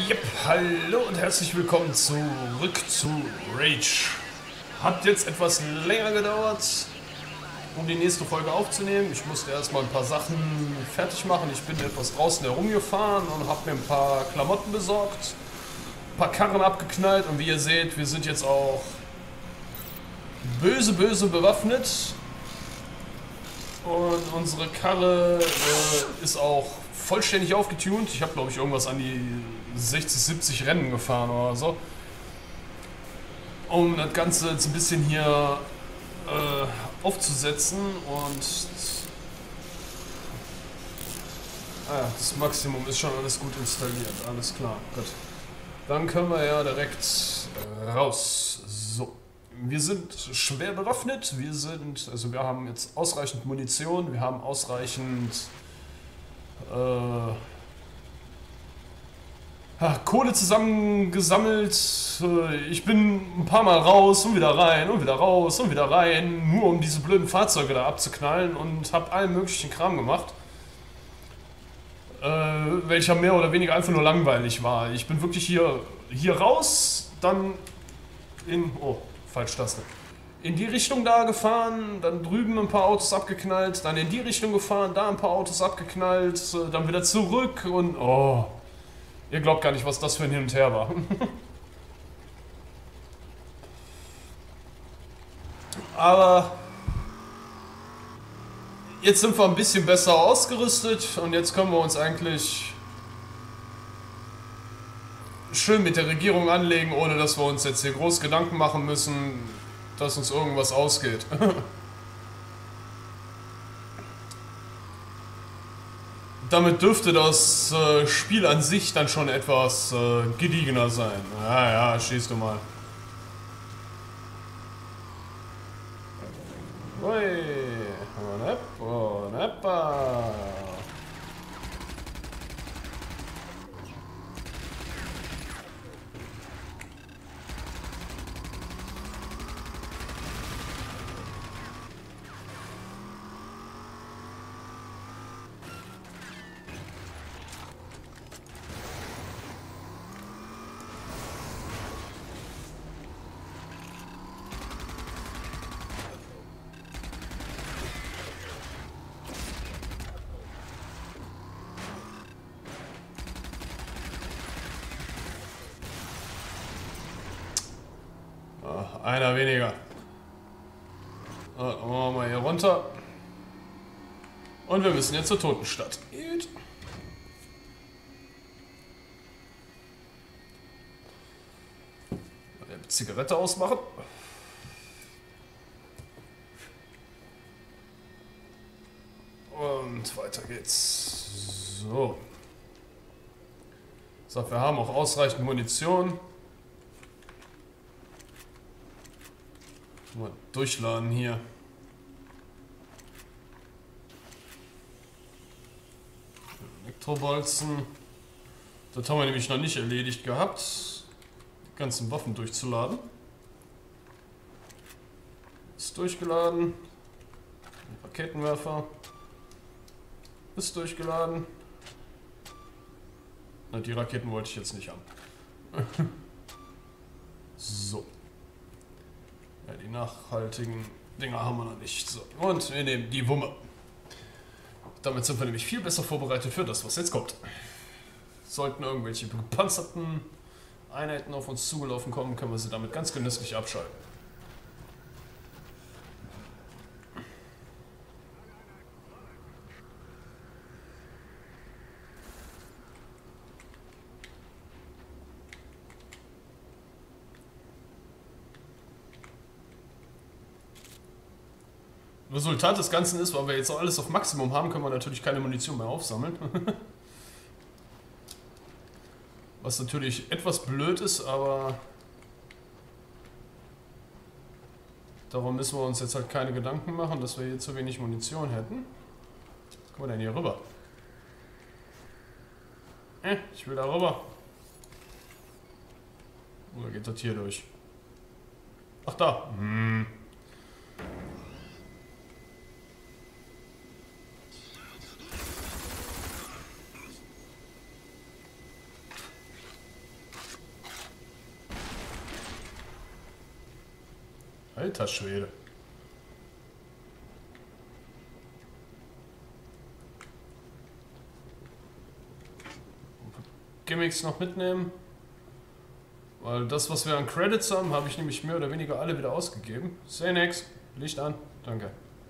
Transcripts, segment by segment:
Yep, hallo und herzlich willkommen zurück zu Rage. Hat jetzt etwas länger gedauert, um die nächste Folge aufzunehmen. Ich musste erstmal ein paar Sachen fertig machen. Ich bin etwas draußen herumgefahren und habe mir ein paar Klamotten besorgt, ein paar Karren abgeknallt und wie ihr seht, wir sind jetzt auch böse bewaffnet. Und unsere Karre ist auch vollständig aufgetunt. Ich habe, glaube ich, irgendwas an die 60, 70 Rennen gefahren oder so. Um das Ganze jetzt ein bisschen hier aufzusetzen und das Maximum ist schon alles gut installiert. Alles klar, gut. Dann können wir ja direkt raus. So. Wir sind schwer bewaffnet, wir haben jetzt ausreichend Munition, wir haben ausreichend Kohle zusammengesammelt. Ich bin ein paar Mal raus und wieder rein und wieder raus und wieder rein, nur um diese blöden Fahrzeuge da abzuknallen und habe allen möglichen Kram gemacht, welcher mehr oder weniger einfach nur langweilig war. Ich bin wirklich hier raus, dann Falsch-Taste. In die Richtung da gefahren, dann drüben ein paar Autos abgeknallt, dann in die Richtung gefahren, da ein paar Autos abgeknallt, dann wieder zurück und ihr glaubt gar nicht, was das für ein Hin und Her war. Aber jetzt sind wir ein bisschen besser ausgerüstet und jetzt können wir uns eigentlich schön mit der Regierung anlegen, ohne dass wir uns jetzt hier groß Gedanken machen müssen, dass uns irgendwas ausgeht. Damit dürfte das Spiel an sich dann schon etwas gediegener sein. Ja, schießt du mal. Ui, einer weniger. Dann machen wir mal hier runter. Und wir müssen jetzt zur Totenstadt. Gut. Eine Zigarette ausmachen. Und weiter geht's. So. So, wir haben auch ausreichend Munition. Mal durchladen hier. Elektrobolzen. Das haben wir nämlich noch nicht erledigt gehabt. Die ganzen Waffen durchzuladen. Ist durchgeladen. Raketenwerfer. Ist durchgeladen. Na, die Raketen wollte ich jetzt nicht haben. So. Ja, die nachhaltigen Dinger haben wir noch nicht. So. Und wir nehmen die Wumme. Damit sind wir nämlich viel besser vorbereitet für das, was jetzt kommt. Sollten irgendwelche gepanzerten Einheiten auf uns zugelaufen kommen, können wir sie damit ganz genüsslich abschalten. Resultat des Ganzen ist, weil wir jetzt auch alles auf Maximum haben, können wir natürlich keine Munition mehr aufsammeln. Was natürlich etwas blöd ist, aber darum müssen wir uns jetzt halt keine Gedanken machen, dass wir hier zu wenig Munition hätten. Was kommen wir denn hier rüber? Ich will da rüber. Oder geht das hier durch? Ach da. Alter Schwede. Gimmicks noch mitnehmen. Weil das, was wir an Credits haben, habe ich nämlich mehr oder weniger alle wieder ausgegeben. Xenex, Licht an. Danke.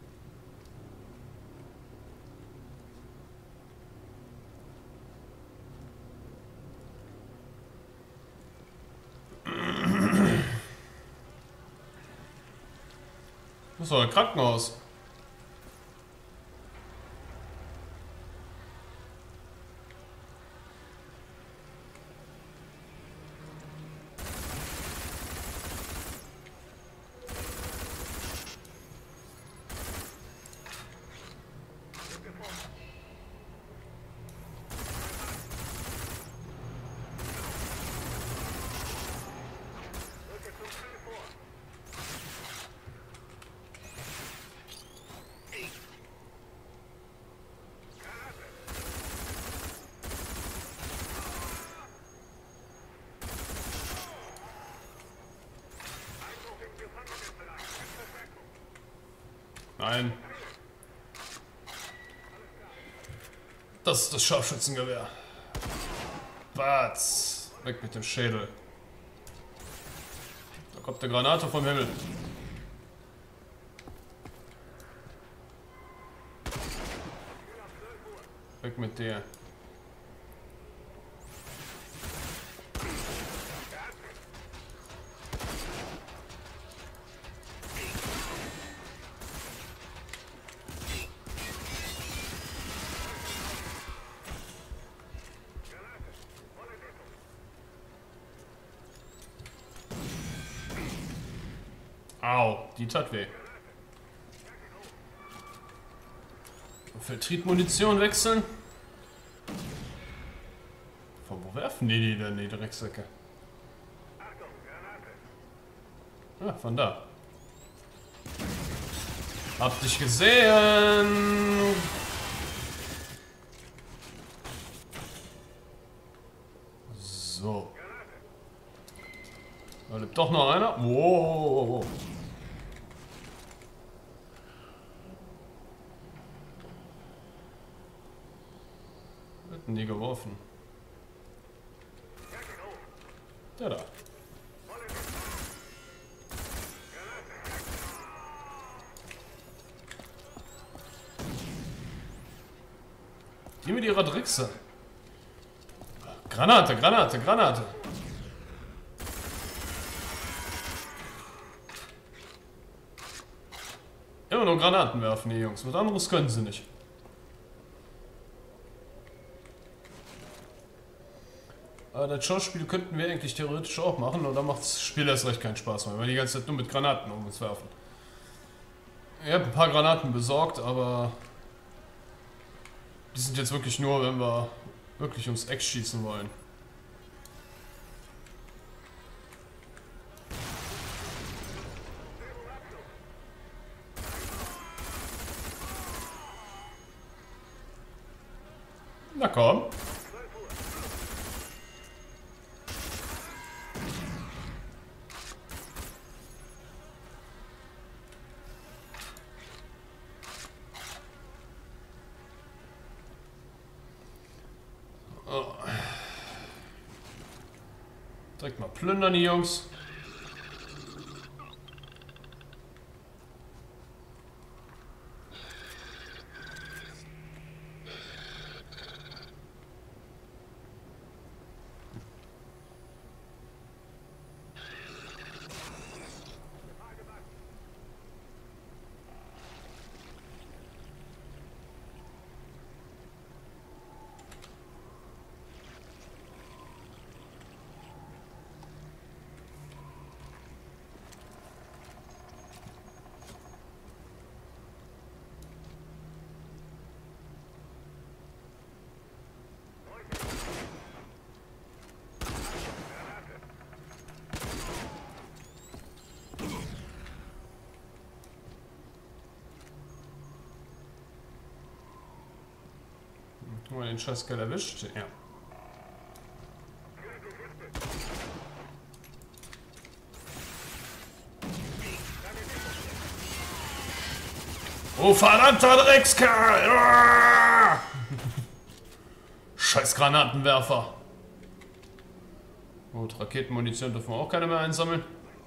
Das war ein Krankenhaus. Nein. Das ist das Scharfschützengewehr. Batz. Weg mit dem Schädel. Da kommt eine Granate vom Himmel. Weg mit dir. Au, die tat weh. Vertriebmunition wechseln. Von wo werfen die denn, die Drecksäcke? Ja, von da. Hab dich gesehen! So. Da lebt doch noch einer. Wow. Hätten die geworfen. Der da. Die mit ihrer Drickse. Granate, Granate, Granate. Immer nur Granaten werfen, die Jungs. Was anderes können sie nicht. Aber das Schauspiel könnten wir eigentlich theoretisch auch machen, und dann macht das Spiel erst recht keinen Spaß mehr, weil wir die ganze Zeit nur mit Granaten um uns werfen. Ich habe ein paar Granaten besorgt, aber die sind jetzt wirklich nur, wenn wir wirklich ums Eck schießen wollen. Na komm. Oh. Direkt mal plündern, die Jungs. Haben wir den Scheißkerl erwischt? Ja. Oh, verdammter Dreckskerl! Ah! Scheiß Granatenwerfer. Gut, Raketenmunition dürfen wir auch keine mehr einsammeln.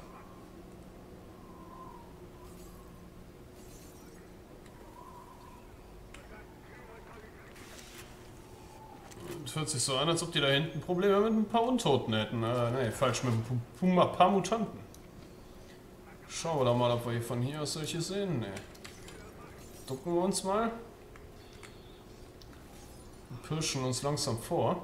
Hört sich so an, als ob die da hinten Probleme mit ein paar Untoten hätten. Ne, falsch, mit ein paar Mutanten. Schauen wir doch mal, ob wir hier von hier aus solche sehen. Ne. Ducken wir uns mal. Und pirschen uns langsam vor.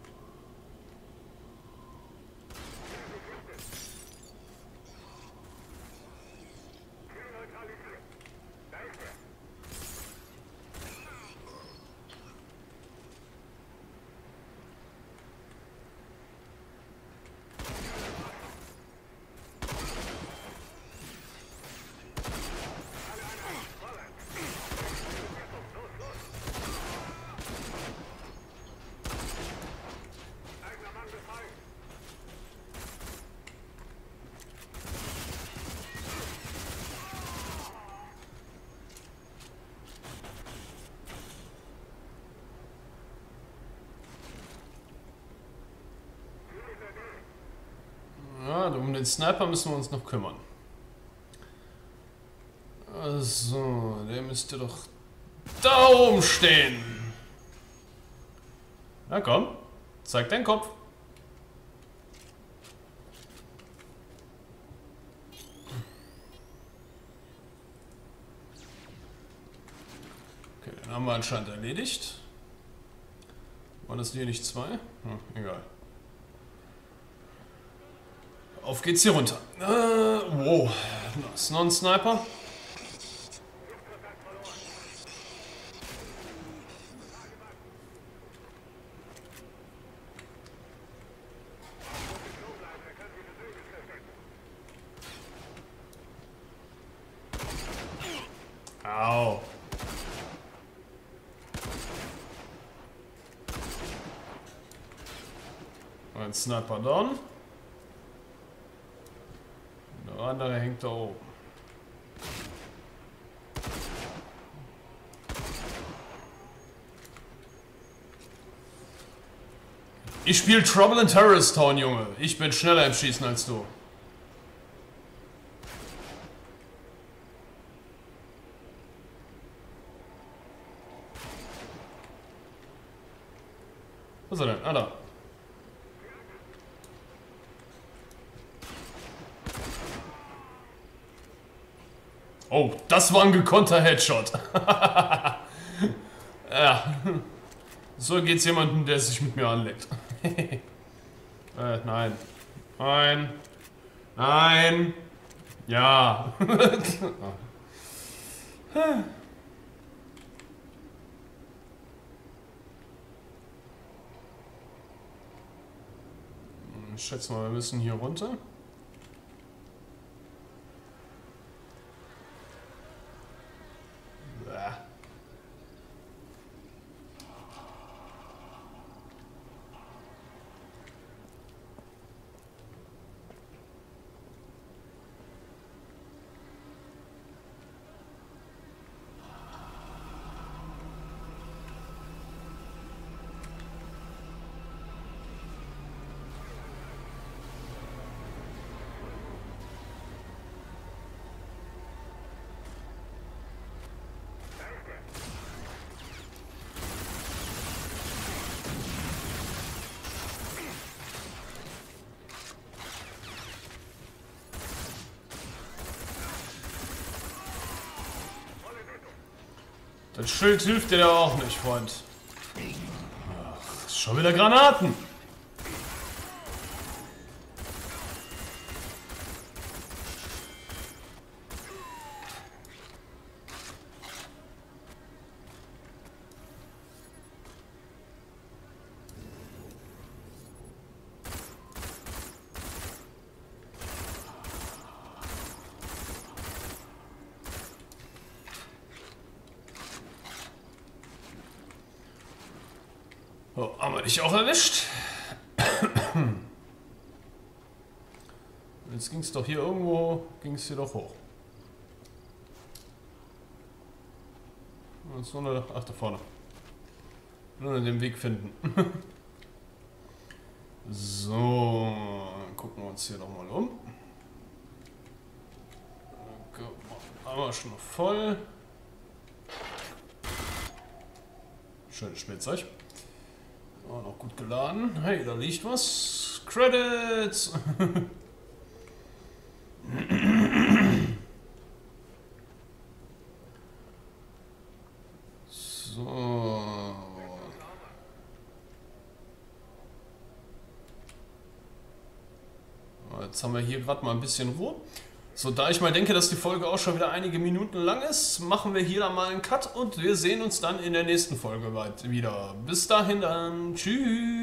Ja, um den Sniper müssen wir uns noch kümmern. Also, der müsste doch da oben stehen. Na komm, zeig deinen Kopf. Okay, den haben wir anscheinend erledigt. Waren das hier nicht zwei? Hm, egal. Auf geht's hier runter. Wow. Da ist noch ein Sniper. Au. Ein Sniper down. Der andere hängt da oben. Ich spiele Trouble in Terrorist Town, Junge. Ich bin schneller im Schießen als du. Was ist er denn? Ah, da. Oh, das war ein gekonnter Headshot. Ja. So geht's jemandem, der sich mit mir anlegt. Nein. Nein. Nein. Ja. Ich schätze mal, wir müssen hier runter. Das Schild hilft dir da auch nicht, Freund. Ach, schon wieder Granaten. Oh, haben wir dich auch erwischt? Jetzt ging es doch hier irgendwo, ging es hier doch hoch. So eine, ach, da vorne. Nur den Weg finden. So, dann gucken wir uns hier nochmal um. Okay, haben wir schon noch voll. Schönes Spielzeug. So, noch gut geladen. Hey, da liegt was. Credits! So. Jetzt haben wir hier gerade mal ein bisschen Ruhe. So, da ich mal denke, dass die Folge auch schon wieder einige Minuten lang ist, machen wir hier dann mal einen Cut und wir sehen uns dann in der nächsten Folge wieder. Bis dahin dann. Tschüss.